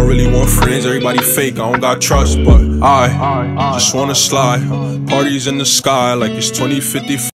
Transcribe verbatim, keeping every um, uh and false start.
don't really want friends, everybody fake, I don't got trust. But I just wanna slide, parties in the sky like it's twenty fifty.